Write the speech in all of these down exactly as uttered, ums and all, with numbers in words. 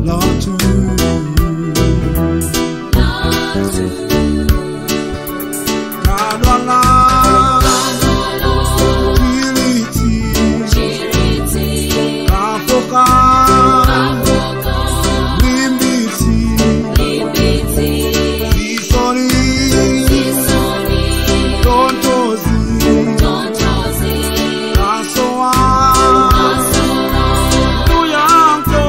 Latu, Latu, Kadwala, Chiriti, Chiriti, Kafoka, Kafoka, Limbiti, Limbiti, Sisoni, Sisoni, Tontozi, Tontozi, Kasoa, Kasoa, Yankho,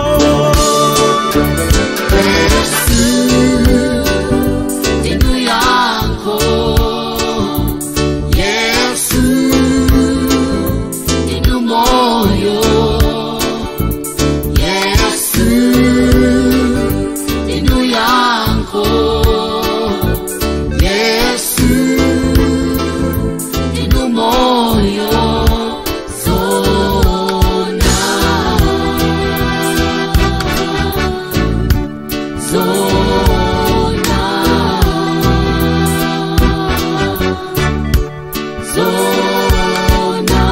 Yesu, Ndinu Yankho, Yesu, Ndinu moyo, Yesu, Ndinu Yankho, Yesu, Ndinu moyo, zona, zona, zona.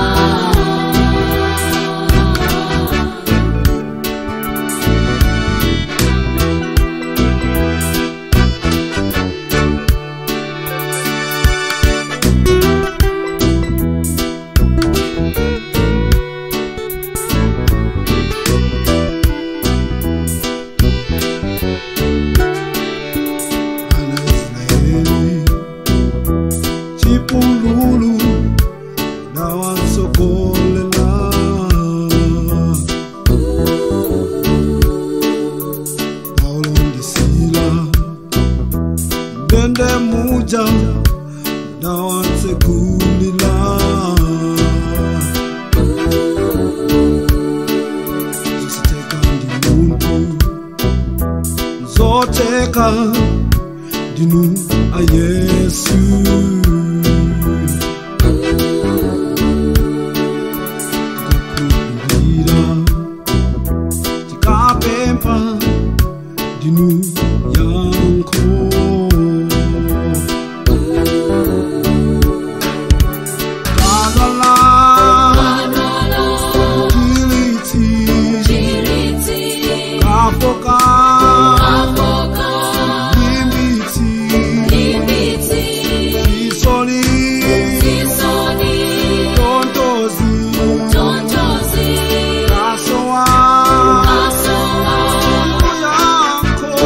Ana Israeli, Chipululu, Dawan Sokolela, Paulo Ndisila, Dende Muja, Dawan Sekulila, Zositeka Ndimuntu, Zoteka Ndinu a Yesu, Tikakubira, Tikapempa Ndinu Yankho, Kadwala, Chiriti, Chiriti, Kafoka, Kafoka, Limbiti, Limbiti, Sisoni, Sisoni, Tontozi, Tontozi, Kasoa, Kasoa, Yankho,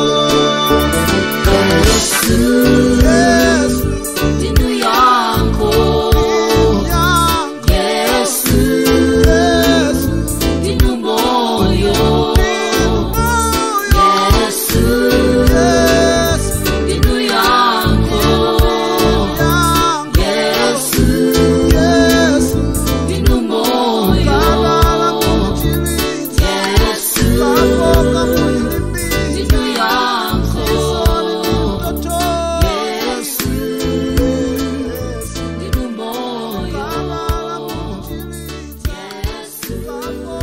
Yesu, Yesu, Ndinu Yankho, Yankho, Yesu, Yesu, Ndinu moyo, Yesu, Yesu, Ndinu Yankho, Yankho, Yesu, Yesu, Ndinu moyo, Kadwala Chiriti, Yesu, Kafoka Limbiti, Ndinu Yankho, Toto, Yesu, Ndinu moyo, Kadwala Chiriti, Yesu, Kafoka